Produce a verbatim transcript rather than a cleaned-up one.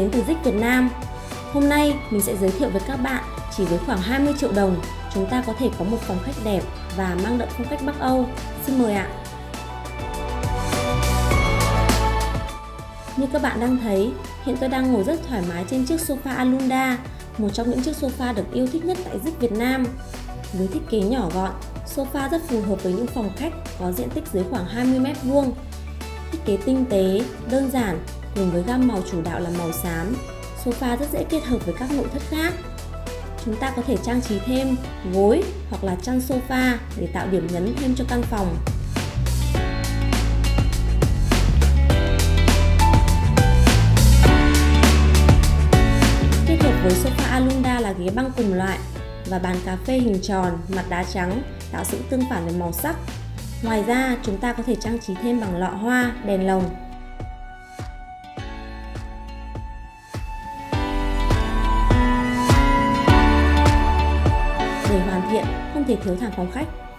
đến từ Dích Việt Nam. Hôm nay mình sẽ giới thiệu với các bạn, chỉ với khoảng hai mươi triệu đồng, chúng ta có thể có một phòng khách đẹp và mang đậm phong cách Bắc Âu. Xin mời ạ! Như các bạn đang thấy, hiện tôi đang ngồi rất thoải mái trên chiếc sofa Alunda, một trong những chiếc sofa được yêu thích nhất tại Dích Việt Nam. Với thiết kế nhỏ gọn, sofa rất phù hợp với những phòng khách có diện tích dưới khoảng hai mươi mét vuông. Thiết kế tinh tế, đơn giản cùng với gam màu chủ đạo là màu xám, sofa rất dễ kết hợp với các nội thất khác. Chúng ta có thể trang trí thêm gối hoặc là chăn sofa để tạo điểm nhấn thêm cho căn phòng. Kết hợp với sofa Alunda là ghế băng cùng loại và bàn cà phê hình tròn, mặt đá trắng tạo sự tương phản về màu sắc. Ngoài ra, chúng ta có thể trang trí thêm bằng lọ hoa, đèn lồng. Để hoàn thiện, không thể thiếu thảm phòng khách.